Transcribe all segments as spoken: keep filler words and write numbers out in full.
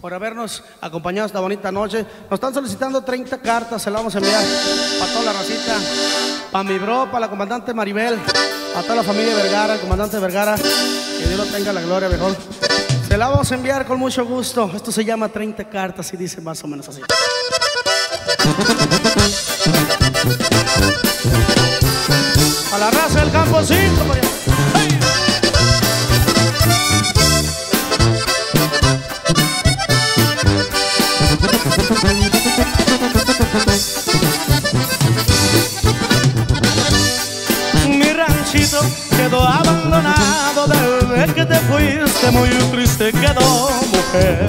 por habernos acompañado esta bonita noche. Nos están solicitando treinta cartas, se las vamos a enviar para toda la racita, para mi bro, para la comandante Maribel, a toda la familia Vergara, el comandante Vergara, que Dios lo tenga la gloria mejor. Se la vamos a enviar con mucho gusto. Esto se llama treinta cartas y dice más o menos así. A la raza del Campocinco, María. ¡Hey! Mi ranchito quedó abandonado desde que te fuiste, muy triste quedó, mujer.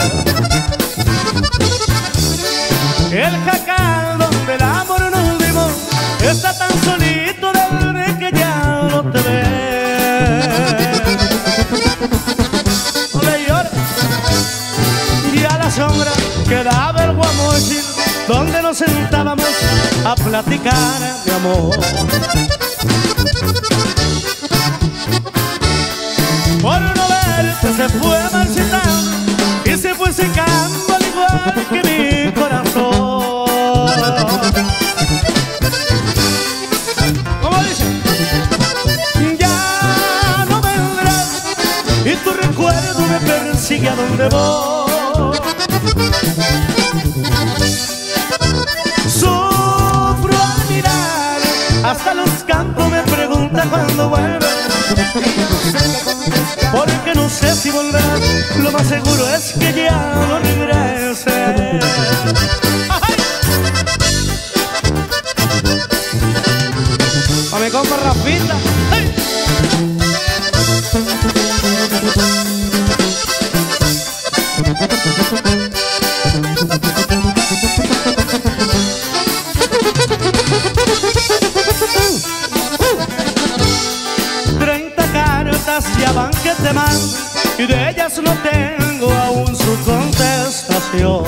El jacal donde el amor nos dimos está tan solito desde que ya no te ves. No le llores. Y a la sombra quedaba el guamochil donde nos sentábamos a platicar de amor. Por no verte se fue marchitando y se fue secando al igual que mi corazón. ¿Cómo dice? Ya no vendrás y tu recuerdo me persigue a donde voy. Sufro al mirar hasta los campos, me pregunta cuándo vuelve. Porque no sé si volverás, lo más seguro es que ya no regrese. A mi compa Rafita. ¡Hey! Treinta cartas ya van que te mando y de ellas no tengo aún su contestación.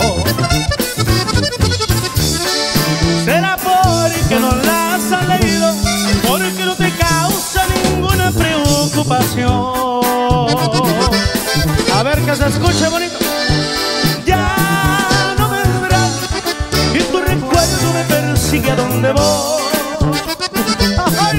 Será porque no las has leído, porque no te causa ninguna preocupación. A ver que se escuche bonito. Ya no vendrás y tu recuerdo me persigue a donde voy. ¡Ay!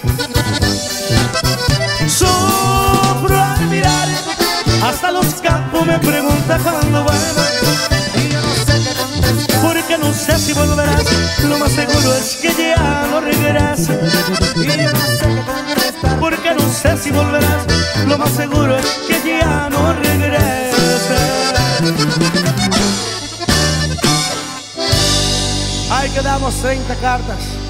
Sufro al mirar hasta los campos, me pregunta cuándo vuelve. Y yo no sé qué contestar, porque no sé si volverás, lo más seguro es que ya no regreses. Y yo no sé qué contestar, porque no sé si volverás, lo más seguro es que ya no regreses. Ahí quedamos, treinta cartas.